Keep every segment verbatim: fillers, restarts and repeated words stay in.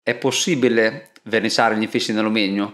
È possibile verniciare gli infissi in alluminio?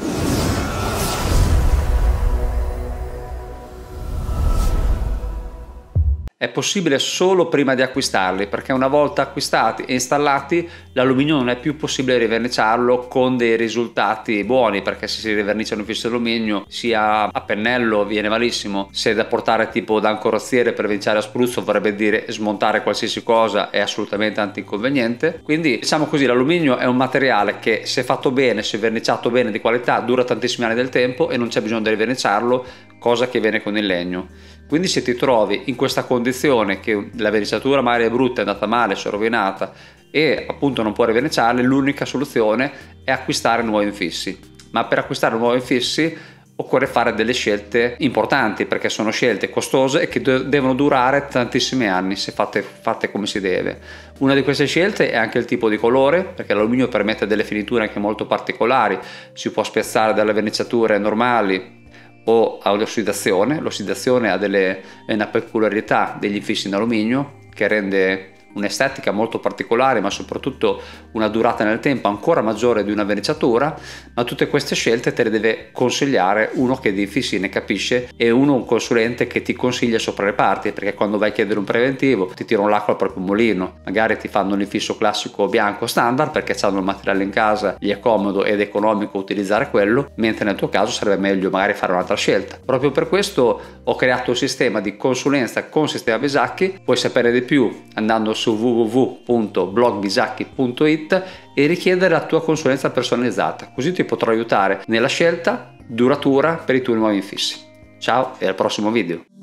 È possibile solo prima di acquistarli, perché una volta acquistati e installati l'alluminio non è più possibile riverniciarlo con dei risultati buoni, perché se si rivernicia un infisso d'alluminio sia a pennello viene malissimo, se è da portare tipo da un carrozziere per verniciare a spruzzo vorrebbe dire smontare qualsiasi cosa, è assolutamente antinconveniente. Quindi diciamo così, l'alluminio è un materiale che se fatto bene, se verniciato bene di qualità, dura tantissimi anni del tempo e non c'è bisogno di riverniciarlo, cosa che viene con il legno. Quindi se ti trovi in questa condizione che la verniciatura magari è brutta, è andata male, si è rovinata e appunto non puoi riverniciarli, l'unica soluzione è acquistare nuovi infissi. Ma per acquistare nuovi infissi occorre fare delle scelte importanti, perché sono scelte costose e che devono durare tantissimi anni se fatte, fatte come si deve. Una di queste scelte è anche il tipo di colore, perché l'alluminio permette delle finiture anche molto particolari, si può spezzare dalle verniciature normali o all'ossidazione. L'ossidazione ha delle, è una peculiarità degli infissi in alluminio che rende un'estetica molto particolare, ma soprattutto una durata nel tempo ancora maggiore di una verniciatura. Ma tutte queste scelte te le deve consigliare uno che di infissi ne capisce e uno un consulente che ti consiglia sopra le parti, perché quando vai a chiedere un preventivo ti tirano l'acqua al proprio mulino, magari ti fanno l'infisso classico bianco standard perché hanno il materiale in casa, gli è comodo ed economico utilizzare quello, mentre nel tuo caso sarebbe meglio magari fare un'altra scelta. Proprio per questo ho creato un sistema di consulenza con Sistema Bisacchi. Puoi sapere di più andando su w w w punto blog bisacchi punto it e richiedere la tua consulenza personalizzata, così ti potrò aiutare nella scelta duratura per i tuoi nuovi infissi. Ciao e al prossimo video!